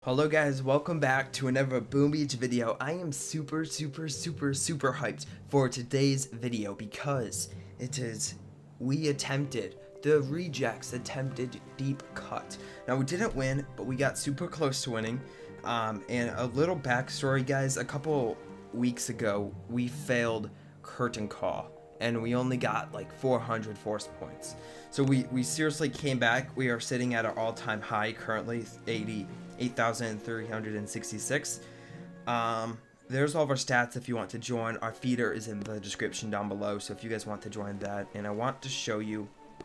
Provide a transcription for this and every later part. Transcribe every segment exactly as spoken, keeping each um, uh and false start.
Hello guys, welcome back to another Boom Beach video. I am super super super super hyped for today's video because it is we attempted the rejects attempted deep cut. Now we didn't win, but we got super close to winning. Um, and a little backstory, guys, a couple weeks ago we failed curtain call and we only got like four hundred force points. So we, we seriously came back. We are sitting at our all-time high currently, eighty-eight thousand three hundred sixty-six. Um, there's all of our stats if you want to join. Our feeder is in the description down below, so if you guys want to join that. And I want to show you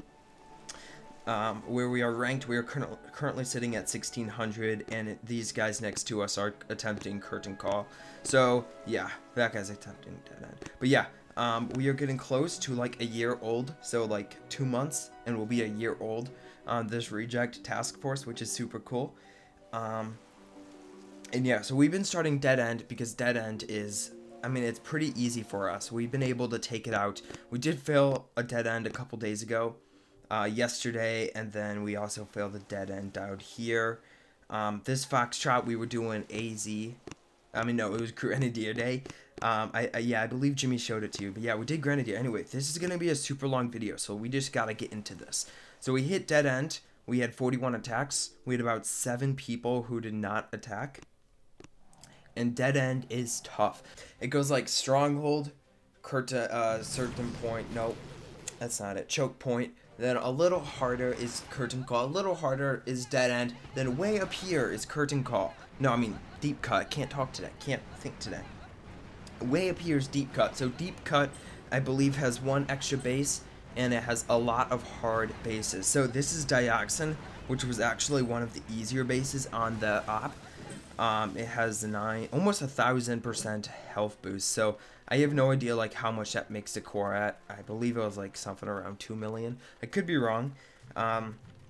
um, where we are ranked. We are cur currently sitting at sixteen hundred, and these guys next to us are attempting curtain call. So yeah, that guy's attempting dead end. But yeah. Um, we are getting close to like a year old, so like two months, and we'll be a year old on this reject task force, which is super cool. Um, and yeah, so we've been starting dead end because dead end is, I mean, it's pretty easy for us. We've been able to take it out. We did fail a dead end a couple days ago, uh, yesterday, and then we also failed a dead end out here. Um, this Foxtrot, we were doing A Z. I mean, no, it was Grenadier Day. Um, I, I, yeah, I believe Jimmy showed it to you, but yeah, we did Grenadier. Anyway, this is going to be a super long video, so we just got to get into this. So we hit dead end. We had forty-one attacks. We had about seven people who did not attack. And dead end is tough. It goes like stronghold, curta, uh, certain point. No, that's not it. Choke point. Then a little harder is curtain call. A little harder is dead end. Then way up here is curtain call. No, I mean deep cut. Can't talk today. Can't think today. Way up here is deep cut. So deep cut, I believe, has one extra base, and it has a lot of hard bases. So this is Dioxin, which was actually one of the easier bases on the op. Um, it has nine, almost a thousand percent health boost. So I have no idea like how much that makes the core at. I believe it was like something around two million. I could be wrong. Um,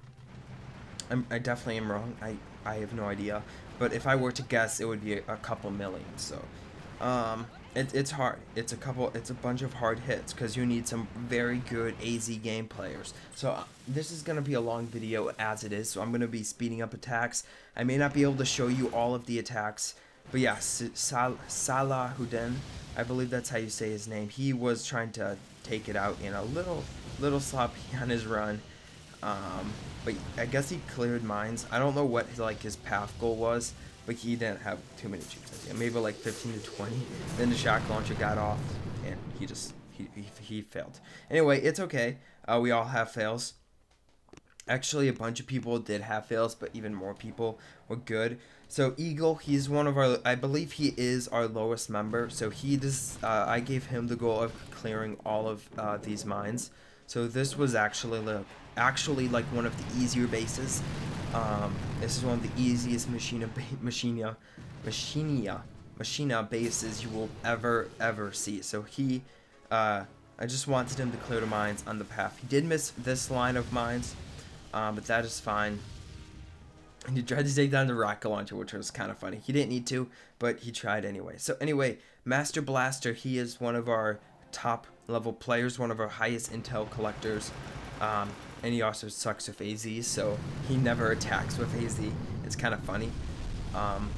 I'm, I definitely am wrong. I I have no idea. But if I were to guess, it would be a, a couple million. So. Um, it, it's hard. It's a couple, it's a bunch of hard hits because you need some very good A Z game players. So uh, this is going to be a long video as it is, so I'm going to be speeding up attacks. I may not be able to show you all of the attacks, but yeah, Sal Salahuddin, I believe that's how you say his name. He was trying to take it out in a little, little sloppy on his run. Um, but I guess he cleared mines. I don't know what his, like his path goal was, but he didn't have too many troops. Maybe like fifteen to twenty. Then the shock launcher got off, and he just he he, he failed. Anyway, it's okay. Uh, we all have fails. Actually, a bunch of people did have fails, but even more people were good. So Eagle, he's one of our. I believe he is our lowest member. So he does. Uh, I gave him the goal of clearing all of uh, these mines. So this was actually like, actually like one of the easier bases. Um, this is one of the easiest machina, machina, machina, machina bases you will ever, ever see. So he, uh, I just wanted him to clear the mines on the path. He did miss this line of mines, um, but that is fine. And he tried to take down the rocket launcher, which was kind of funny. He didn't need to, but he tried anyway. So anyway, Master Blaster, he is one of our top level players, one of our highest intel collectors. Um, and he also sucks with A Z, so he never attacks with A Z. It's kind of funny. Um,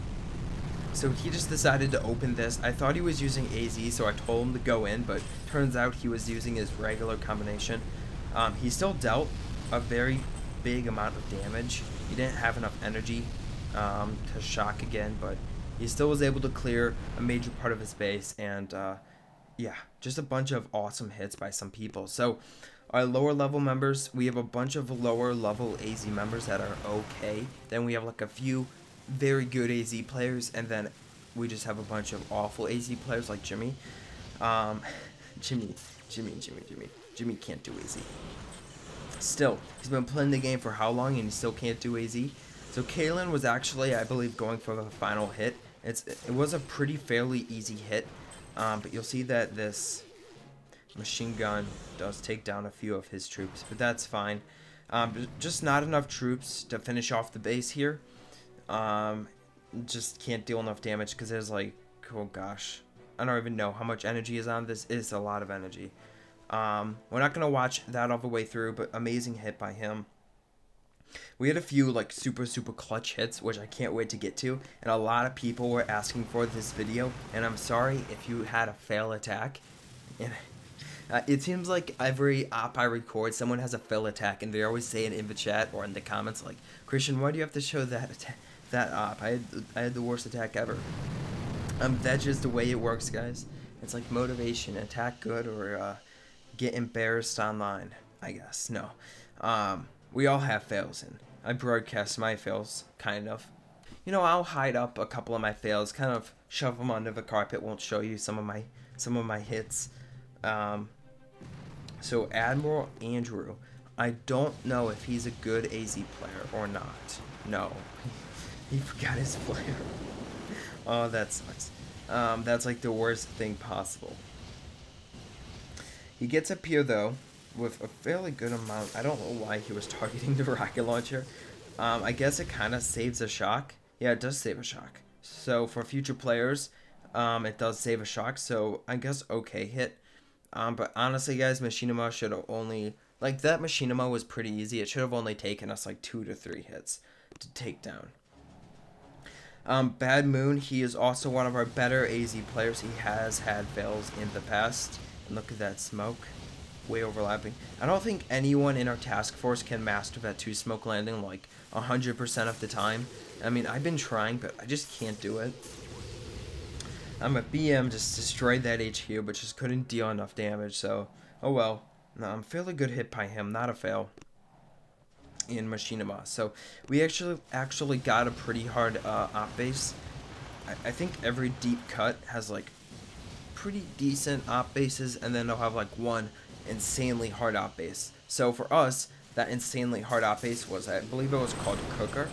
so he just decided to open this. I thought he was using A Z, so I told him to go in, but turns out he was using his regular combination. Um, he still dealt a very big amount of damage. He didn't have enough energy um, to shock again, but he still was able to clear a major part of his base, and uh, yeah, just a bunch of awesome hits by some people. So our lower level members, we have a bunch of lower level A Z members that are okay. Then we have like a few very good A Z players, and then we just have a bunch of awful A Z players like Jimmy. Um, Jimmy, Jimmy, Jimmy, Jimmy, Jimmy can't do A Z. Still, he's been playing the game for how long, and he still can't do A Z. So Kalen was actually, I believe, going for the final hit. It's it was a pretty fairly easy hit, um, but you'll see that this machine gun does take down a few of his troops, but that's fine. Um, just not enough troops to finish off the base here. Um, just can't deal enough damage because there's like, oh gosh, I don't even know how much energy is on this. It's a lot of energy. Um, we're not going to watch that all the way through, but amazing hit by him. We had a few like super super clutch hits, which I can't wait to get to, and a lot of people were asking for this video, and I'm sorry if you had a fail attack. And uh, it seems like every op I record, someone has a fail attack, and they always say it in the chat or in the comments like, Christian, why do you have to show that atta that op? I had I had the worst attack ever. Um, that's just the way it works, guys. It's like motivation, attack good or uh, get embarrassed online. I guess no. Um, we all have fails, and I broadcast my fails, kind of. You know, I'll hide up a couple of my fails, kind of shove them under the carpet. Won't show you some of my some of my hits. Um, so Admiral Andrew, I don't know if he's a good A Z player or not. No, he forgot his player. Oh, that sucks. Um, that's like the worst thing possible. He gets up here though with a fairly good amount. I don't know why he was targeting the rocket launcher. Um, I guess it kind of saves a shock. Yeah, it does save a shock. So for future players, um, it does save a shock. So I guess okay hit. Um, but honestly, guys, Machinima should have only like that. Machinima was pretty easy. It should have only taken us like two to three hits to take down. Um, Bad Moon, he is also one of our better A Z players. He has had fails in the past. And look at that smoke. Way overlapping. I don't think anyone in our task force can master that two smoke landing like one hundred percent of the time. I mean, I've been trying, but I just can't do it. I'm a B M, just destroyed that H Q, but just couldn't deal enough damage, so, oh well. No, I'm fairly good hit by him, not a fail. In Machinima. So we actually actually got a pretty hard uh, op base. I, I think every deep cut has like pretty decent op bases, and then they'll have like one insanely hard op base. So for us, that insanely hard op base was, I believe it was called Cooker.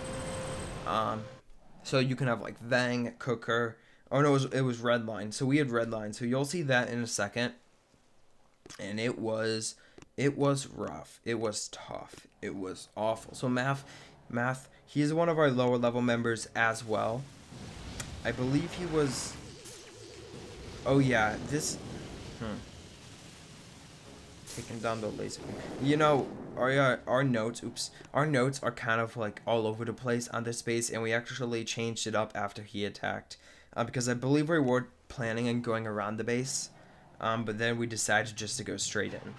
Um, so you can have like Vang, Cooker. Oh no, it was, it was Redline. So we had Redline. So you'll see that in a second. And it was, it was rough. It was tough. It was awful. So Math, Math, he's one of our lower level members as well. I believe he was, oh yeah, this, hmm. Taking down the laser. You know, our, our notes, oops, our notes are kind of like all over the place on this base, and we actually changed it up after he attacked. Uh, because I believe we were planning on going around the base, um, but then we decided just to go straight in.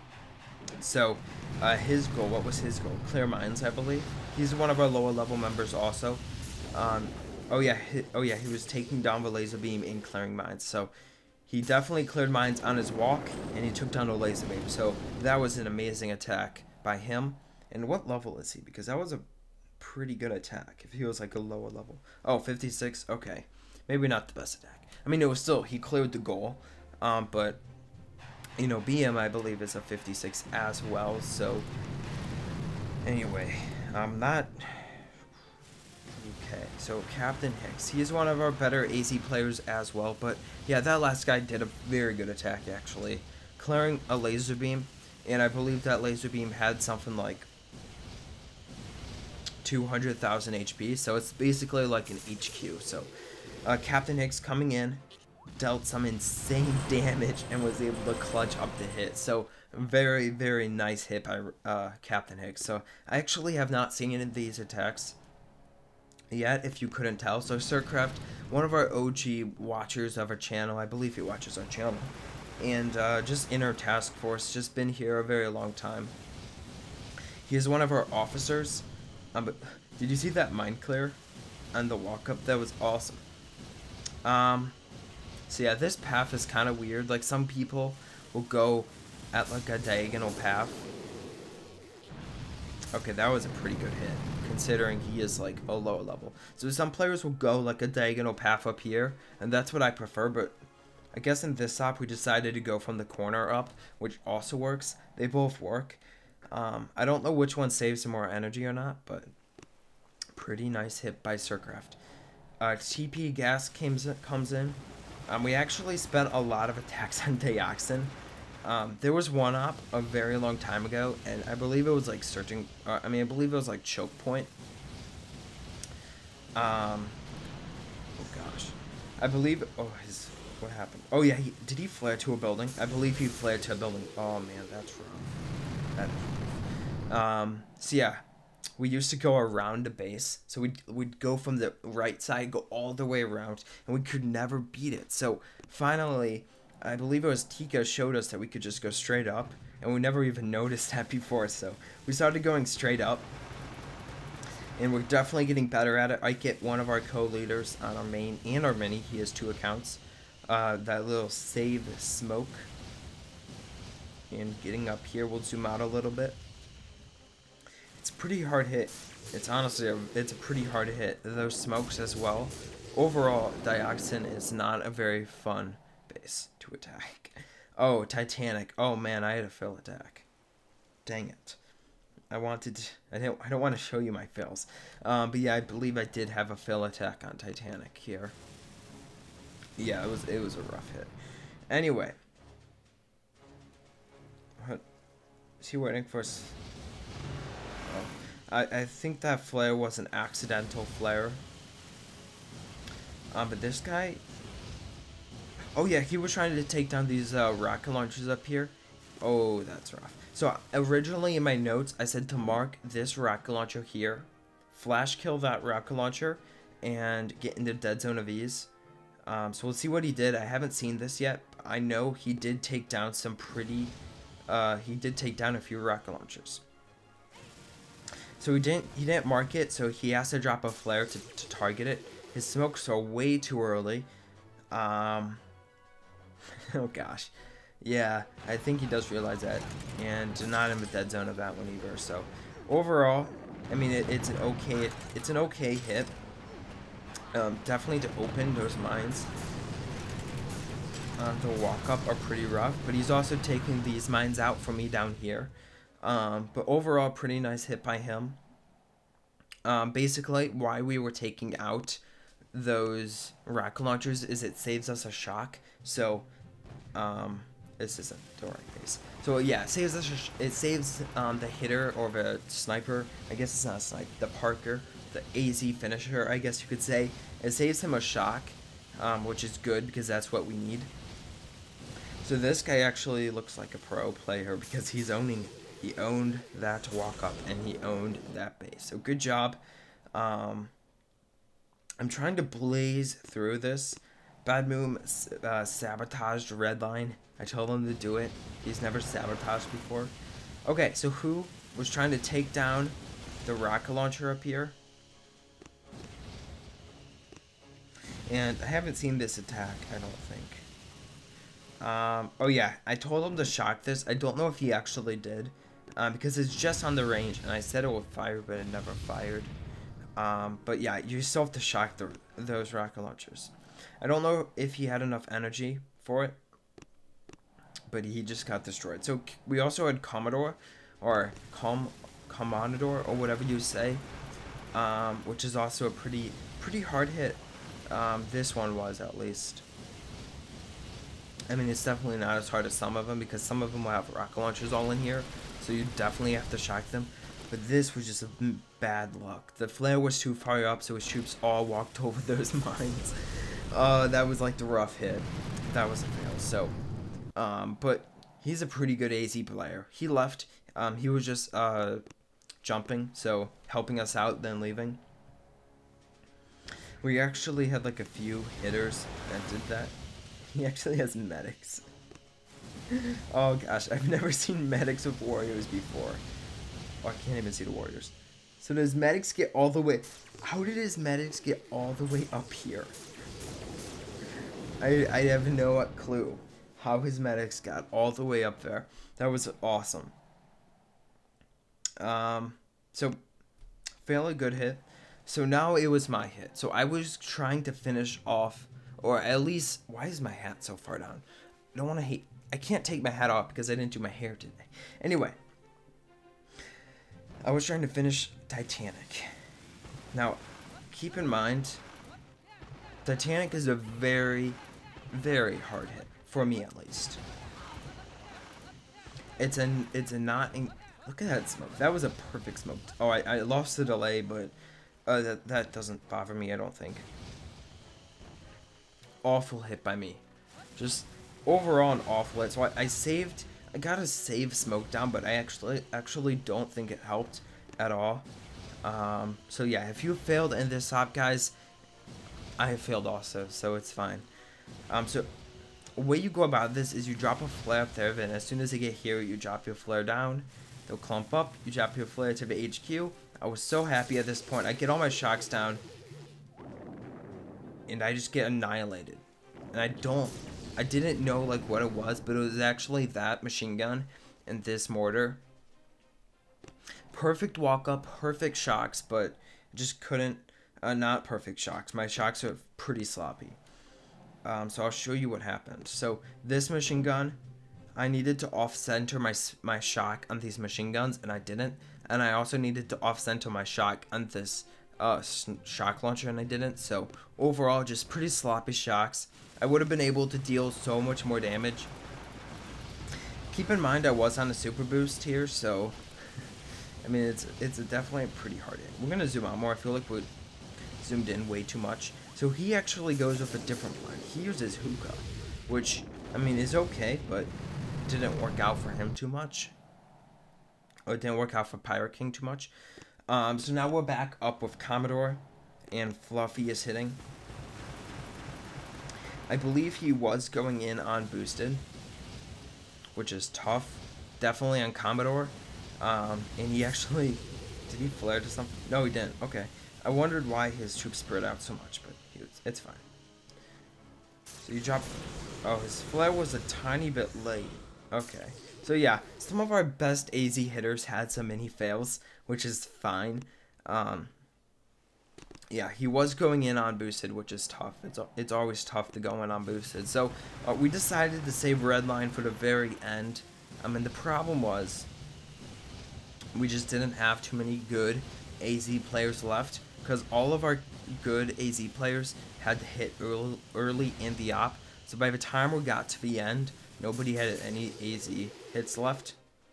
So, uh, his goal, what was his goal? Clear mines, I believe. He's one of our lower level members also. Um, oh yeah, he, oh yeah, he was taking down the laser beam in clearing mines. So, he definitely cleared mines on his walk, and he took down the laser beam. So, that was an amazing attack by him. And what level is he? Because that was a pretty good attack. If he was like a lower level. Oh, fifty-six, okay. Maybe not the best attack. I mean, it was still, he cleared the goal. Um, but, you know, B M, I believe, is a fifty-six as well. So, anyway, I'm not... Okay, so Captain Hicks. He is one of our better A Z players as well. But, yeah, that last guy did a very good attack, actually. Clearing a laser beam. And I believe that laser beam had something like two hundred thousand H P. So, it's basically like an H Q. So... Uh, Captain Hicks coming in, dealt some insane damage, and was able to clutch up the hit. So, very, very nice hit by uh, Captain Hicks. So, I actually have not seen any of these attacks yet, if you couldn't tell. So, Sircraft, one of our O G watchers of our channel, I believe he watches our channel, and uh, just in our task force, just been here a very long time. He is one of our officers. Um, but did you see that mine clear on the walk up? That was awesome. Um, so yeah, this path is kind of weird. Like, some people will go at like a diagonal path. Okay, that was a pretty good hit, considering he is like a lower level. So some players will go like a diagonal path up here, and that's what I prefer, but I guess in this op we decided to go from the corner up, which also works. They both work. Um, I don't know which one saves some more energy or not, but pretty nice hit by Sircraft. Uh, T P gas comes comes in. Um, we actually spent a lot of attacks on Dioxin. Um, there was one op a very long time ago, and I believe it was like searching. Uh, I mean, I believe it was like choke point. Um, oh gosh, I believe. Oh, his what happened? Oh yeah, he, did he flare to a building? I believe he flared to a building. Oh man, that's wrong. That is wrong. Um, so yeah, we used to go around the base. So we'd, we'd go from the right side, go all the way around, and we could never beat it. So finally, I believe it was Tika showed us that we could just go straight up, and we never even noticed that before. So we started going straight up, and we're definitely getting better at it. I get one of our co-leaders on our main and our mini. He has two accounts. Uh, that little save smoke. And getting up here, we'll zoom out a little bit. It's a pretty hard hit. It's honestly, a, it's a pretty hard hit. Those smokes as well. Overall, Dioxin is not a very fun base to attack. Oh, Titanic. Oh man, I had a fail attack. Dang it. I wanted to, I don't, I don't want to show you my fails. Um, but yeah, I believe I did have a fail attack on Titanic here. Yeah, it was, it was a rough hit. Anyway. What? Is he waiting for us? Oh. I, I think that flare was an accidental flare. Um, but this guy... Oh yeah, he was trying to take down these uh, rocket launchers up here. Oh, that's rough. So originally in my notes, I said to mark this rocket launcher here, flash kill that rocket launcher, and get into dead zone of ease. Um, so we'll see what he did. I haven't seen this yet. I know he did take down some pretty, uh, he did take down a few rocket launchers. So he didn't, he didn't mark it, so he has to drop a flare to, to target it. His smokes are way too early. Um, oh gosh. Yeah, I think he does realize that, and not in the dead zone of that one either. So, overall, I mean, it, it's an okay, it's an okay hit. Um, definitely to open those mines. Uh, the walk up are pretty rough, but he's also taking these mines out for me down here. Um, but overall, pretty nice hit by him. Um, basically, why we were taking out those rocket launchers is it saves us a shock. So, um. This isn't the right base. So yeah, it saves us. It saves um, the hitter or the sniper. I guess it's not a sniper. The Parker, the A Z finisher. I guess you could say it saves him a shock, um, which is good because that's what we need. So this guy actually looks like a pro player because he's owning. He owned that walk up and he owned that base. So good job. Um, I'm trying to blaze through this. Bad Moon uh, sabotaged red line. I told him to do it. He's never sabotaged before. Okay, so who was trying to take down the rocket launcher up here? And I haven't seen this attack, I don't think. Um, oh yeah, I told him to shock this. I don't know if he actually did. Um, because it's just on the range, and I said it would fire, but it never fired. Um, but yeah, you still have to shock the, those rocket launchers. I don't know if he had enough energy for it, but he just got destroyed. So we also had Commodore, or Com Commodore, or whatever you say, um, which is also a pretty pretty hard hit. Um, this one was, at least. I mean, it's definitely not as hard as some of them, because some of them will have rocket launchers all in here, so you definitely have to shock them. But this was just a bad luck. The flare was too far up, so his troops all walked over those mines. Uh, that was like the rough hit. That was a fail. So, um, but he's a pretty good A Z player. He left. Um, he was just uh, jumping, so helping us out, then leaving. We actually had like a few hitters that did that. He actually has medics. Oh gosh, I've never seen medics with warriors before. Oh, I can't even see the warriors. So does medics get all the way... How did his medics get all the way up here? I, I have no clue how his medics got all the way up there. That was awesome. Um, so, fairly good hit. So now it was my hit. So I was trying to finish off, or at least... Why is my hat so far down? I don't want to hate... I can't take my hat off because I didn't do my hair today. Anyway. I was trying to finish Titanic. Now, keep in mind, Titanic is a very, very hard hit. For me, at least. It's a, it's a not... In, look at that smoke. That was a perfect smoke. Oh, I, I lost the delay, but uh, that, that doesn't bother me, I don't think. Awful hit by me. Just overall an awful hit. So I, I saved... I got to save smoke down, but I actually actually don't think it helped at all. Um, so yeah, if you failed in this op, guys, I have failed also, so it's fine. Um, so the way you go about this is you drop a flare up there, and as soon as they get here, you drop your flare down. They'll clump up. You drop your flare to the H Q. I was so happy at this point. I get all my shocks down, and I just get annihilated. And I don't, I didn't know like what it was, but it was actually that machine gun and this mortar. Perfect walk up, perfect shocks, but just couldn't, uh, not perfect shocks. My shocks are pretty sloppy. Um, so I'll show you what happened. So this machine gun, I needed to off-center my my shock on these machine guns, and I didn't. And I also needed to off-center my shock on this uh, shock launcher, and I didn't. So overall, just pretty sloppy shocks. I would have been able to deal so much more damage. Keep in mind, I was on a super boost here, so I mean, it's it's a definitely pretty hard hit. We're gonna zoom out more. I feel like we zoomed in way too much. So he actually goes with a different plan. He uses hookah, which, I mean, is okay, but didn't work out for him too much. Or it didn't work out for Pirate King too much. Um, so now we're back up with Commodore, and Fluffy is hitting. I believe he was going in on boosted, which is tough. Definitely on Commodore. Um, and he actually, did he flare to something? No, he didn't. Okay. I wondered why his troops spread out so much, but he was, it's fine. So you drop, oh, his flare was a tiny bit late. Okay. So yeah, some of our best A Z hitters had some mini fails, which is fine. Um, yeah, he was going in on boosted, which is tough. It's it's always tough to go in on boosted. So uh, we decided to save Redline for the very end. I mean, the problem was we just didn't have too many good A Z players left, because all of our good A Z players had to hit early, early in the op. So by the time we got to the end, nobody had any A Z hits left.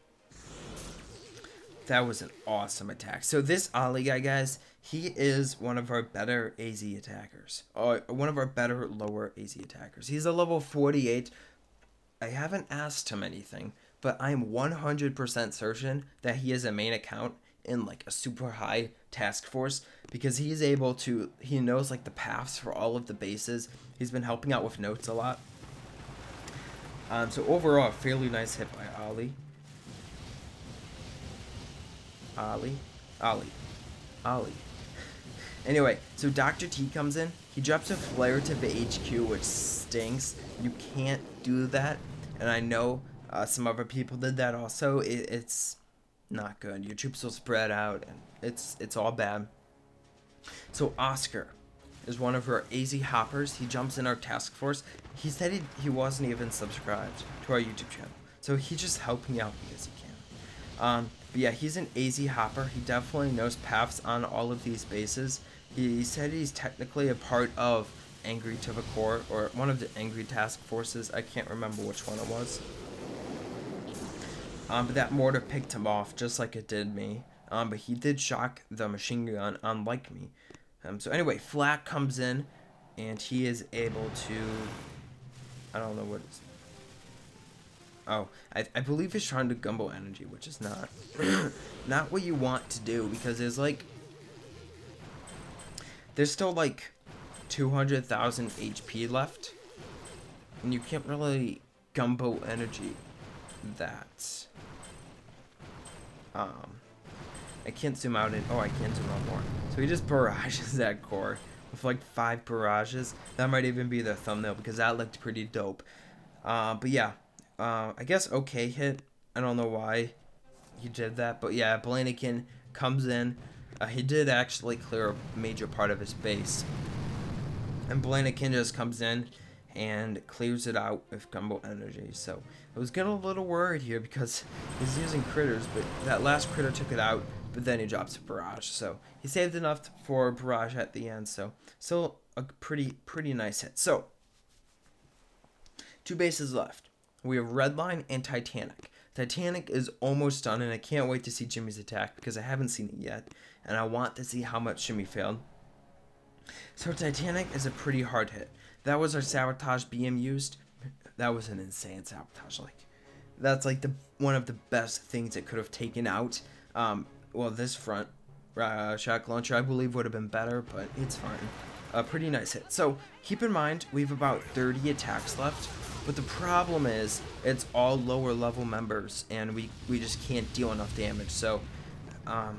That was an awesome attack. So this Ali guy, guys, he is one of our better A Z attackers. Uh, one of our better lower A Z attackers. He's a level forty-eight. I haven't asked him anything, but I'm one hundred percent certain that he is a main account in like a super high task force, because he's able to, he knows like the paths for all of the bases. He's been helping out with notes a lot. Um, so overall, a fairly nice hit by Ali. Ali, Ali, Ali. Anyway, so Doctor T comes in. He drops a flare to the H Q, which stinks. You can't do that. And I know uh, some other people did that also. It, it's not good. Your troops will spread out, and it's it's all bad. So Oscar is one of our A Z hoppers. He jumps in our task force. He said he, he wasn't even subscribed to our YouTube channel, so he's just helping out because he can. Um, but yeah, he's an A Z hopper. He definitely knows paths on all of these bases. He, he said he's technically a part of Angry to the Core, or one of the Angry task forces. I can't remember which one it was. Um, but that mortar picked him off just like it did me. Um, but he did shock the machine gun, unlike me. Um, so anyway, Flack comes in, and he is able to, I don't know what it's, oh, I, I believe he's trying to gumbo energy, which is not, not what you want to do, because there's like, there's still like two hundred thousand H P left, and you can't really gumbo energy that. Um, I can't zoom out in, oh, I can zoom out more. So he just barrages that core with like five barrages. That might even be the thumbnail, because that looked pretty dope. Uh, but yeah, uh, I guess okay hit. I don't know why he did that, but yeah, Blainikin comes in. Uh, he did actually clear a major part of his base. And Blainikin just comes in and clears it out with gumbo energy. So I was getting a little worried here because he's using critters, but that last critter took it out, but then he drops a barrage. So he saved enough for a barrage at the end. So still a pretty, pretty nice hit. So two bases left. We have Redline and Titanic. Titanic is almost done, and I can't wait to see Jimmy's attack because I haven't seen it yet, and I want to see how much Jimmy failed. So Titanic is a pretty hard hit. That was our sabotage B M used. That was an insane sabotage. Like, that's like the one of the best things it could have taken out. Um, well, this front, uh, shock launcher, I believe would have been better, but it's fine. A pretty nice hit. So keep in mind, we have about thirty attacks left, but the problem is it's all lower level members, and we, we just can't deal enough damage. So, um,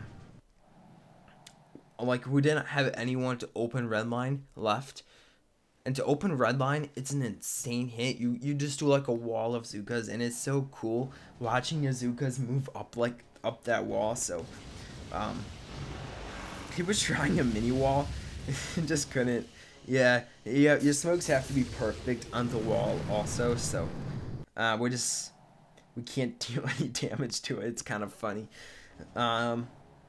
like, we didn't have anyone to open redline left. And to open redline, it's an insane hit. You you just do like a wall of Zukas, and it's so cool watching your Zukas move up like up that wall. So, um, he was trying a mini wall, and just couldn't. Yeah, yeah. Your smokes have to be perfect on the wall also. So, uh, we just we can't do any damage to it. It's kind of funny. Um.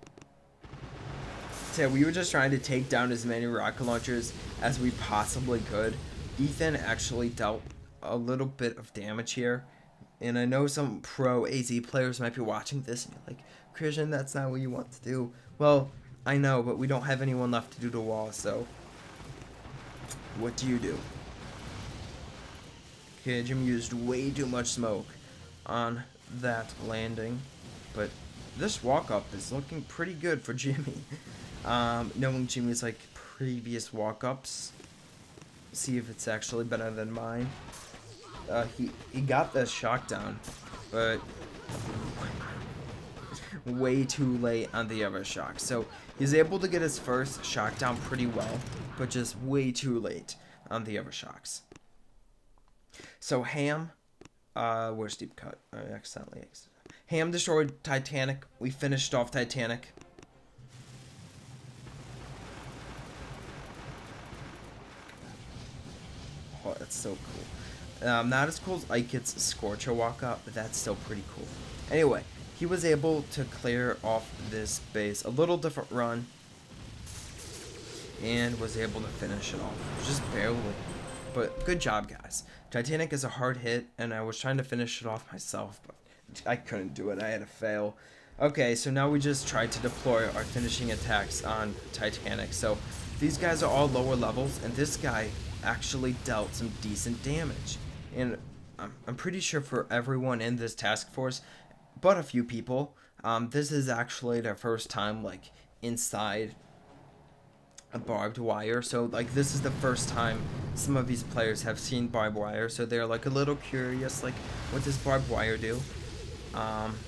So we were just trying to take down as many rocket launchers as we possibly could. Ethan actually dealt a little bit of damage here. And I know some pro A Z players might be watching this and you're like, Christian, that's not what you want to do. Well, I know, but we don't have anyone left to do the wall, so what do you do? Okay, Jim used way too much smoke on that landing, but this walk-up is looking pretty good for Jimmy. Um, knowing Jimmy's like previous walk-ups, see if it's actually better than mine. Uh, he he got the shock down, but way too late on the other shock. So he's able to get his first shock down pretty well, but just way too late on the other shocks. So Ham, uh, where's Deep Cut? I accidentally exited. Ham destroyed Titanic. We finished off Titanic. Oh, that's so cool. Um, not as cool as Ikit's Scorcher walk up, but that's still pretty cool. Anyway, he was able to clear off this base. A little different run. And was able to finish it off. Just barely. But good job, guys. Titanic is a hard hit, and I was trying to finish it off myself, but I couldn't do it. I had to fail. Okay, so now we just tried to deploy our finishing attacks on Titanic. So these guys are all lower levels, and this guy actually dealt some decent damage. And I'm, I'm pretty sure for everyone in this task force, but a few people, um, this is actually their first time, like, inside a barbed wire. So, like, this is the first time some of these players have seen barbed wire, so they're, like, a little curious, like, what does barbed wire do? Um,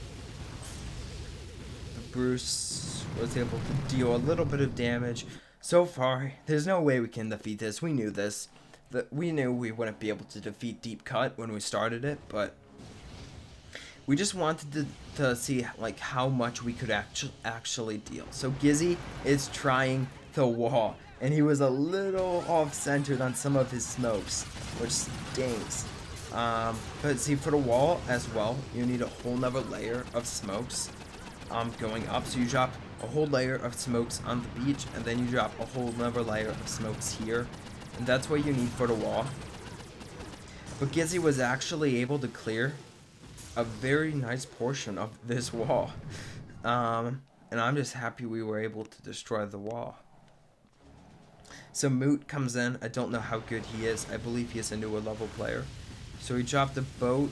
Bruce was able to deal a little bit of damage. So far, there's no way we can defeat this. We knew this. That we knew we wouldn't be able to defeat Deep Cut when we started it, but we just wanted to, to see like how much we could actu actually deal. So Gizzy is trying the wall, and he was a little off-centered on some of his smokes, which stinks. Um, but see, for the wall as well, you need a whole nother layer of smokes um, going up. So you drop a whole layer of smokes on the beach, and then you drop a whole nother layer of smokes here, and that's what you need for the wall. But Gizzy was actually able to clear a very nice portion of this wall, um, and I'm just happy we were able to destroy the wall. So Moot comes in. I don't know how good he is. I believe he is a newer level player. So he dropped a boat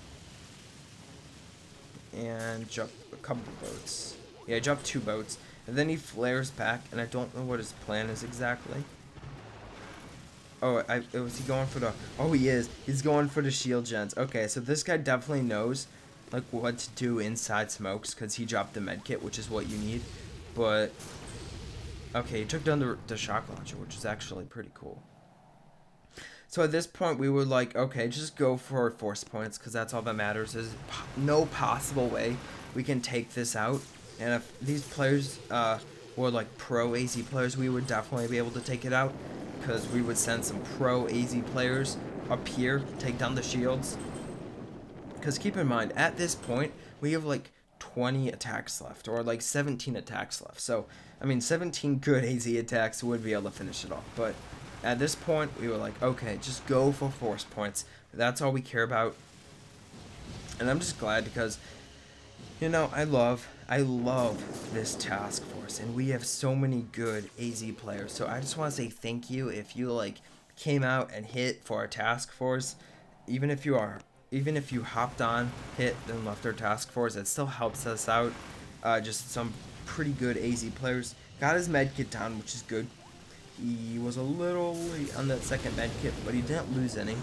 and dropped a couple boats. Yeah, I dropped two boats, and then he flares back, and I don't know what his plan is exactly. Oh, I, was he going for the... Oh, he is. He's going for the shield gens. Okay, so this guy definitely knows, like, what to do inside smokes, because he dropped the medkit, which is what you need. But, okay, he took down the, the shock launcher, which is actually pretty cool. So at this point, we were like, okay, just go for force points, because that's all that matters. There's no possible way we can take this out. And if these players uh, were like pro A Z players, we would definitely be able to take it out, because we would send some pro A Z players up here to take down the shields. Because keep in mind, at this point, we have like twenty attacks left, or like seventeen attacks left. So, I mean, seventeen good A Z attacks would be able to finish it off. But at this point, we were like, okay, just go for force points. That's all we care about. And I'm just glad because, you know, I love... I love this task force, and we have so many good A Z players. So I just want to say thank you if you like came out and hit for our task force. Even if you are, even if you hopped on, hit, then left our task force, it still helps us out. Uh, just some pretty good A Z players. Got his med kit down, which is good. He was a little late on that second med kit, but he didn't lose any.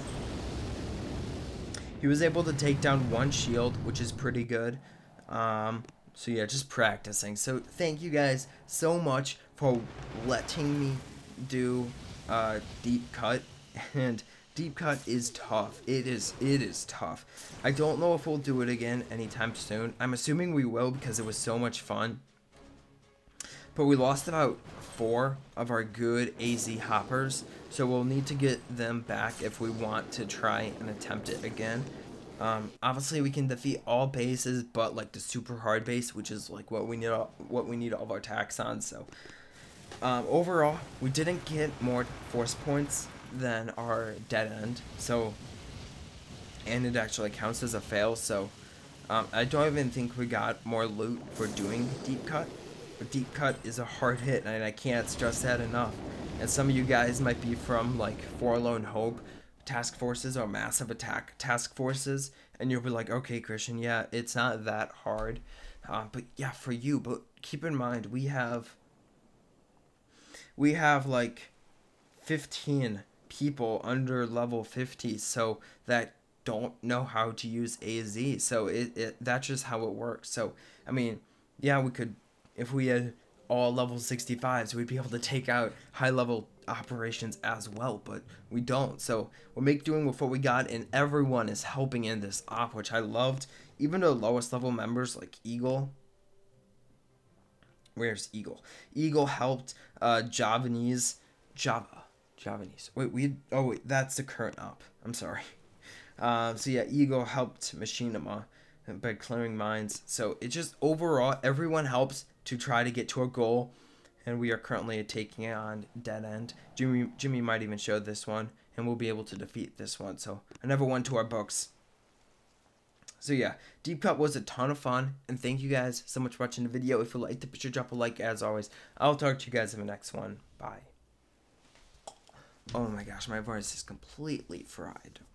He was able to take down one shield, which is pretty good. Um, so yeah, just practicing. So thank you guys so much for letting me do uh, deep cut. And deep cut is tough. It is, it is tough. I don't know if we'll do it again anytime soon. I'm assuming we will because it was so much fun. But we lost about four of our good A Z hoppers, so we'll need to get them back if we want to try and attempt it again. Um, obviously, we can defeat all bases, but like the super hard base, which is like what we need, all, what we need all of our attacks on. So um, overall, we didn't get more force points than our dead end. So, and it actually counts as a fail. So um, I don't even think we got more loot for doing deep cut. Deep cut is a hard hit, and I can't stress that enough. And some of you guys might be from like Forlorn Hope task forces or massive attack task forces, and you'll be like, okay, Christian, yeah, it's not that hard, uh, but yeah, for you. But keep in mind, we have we have like fifteen people under level fifty, so that don't know how to use A Z. So it, it that's just how it works. So I mean, yeah, we could. If we had all level sixty-fives, we'd be able to take out high-level operations as well, but we don't. So we'll make doing with what we got, and everyone is helping in this op, which I loved. Even the lowest level members like Eagle. Where's Eagle? Eagle helped uh, Javanese. Java. Javanese. Wait, we. Oh, wait, that's the current op. I'm sorry. Uh, so yeah, Eagle helped Machinima by clearing mines. So it just overall, everyone helps to try to get to a goal, and we are currently taking on Dead End. Jimmy Jimmy might even show this one, and we'll be able to defeat this one. So another one to our books. So yeah, Deep Cut was a ton of fun, and thank you guys so much for watching the video. If you liked it, be sure to drop a like as always. I'll talk to you guys in the next one. Bye. Oh my gosh, my voice is completely fried.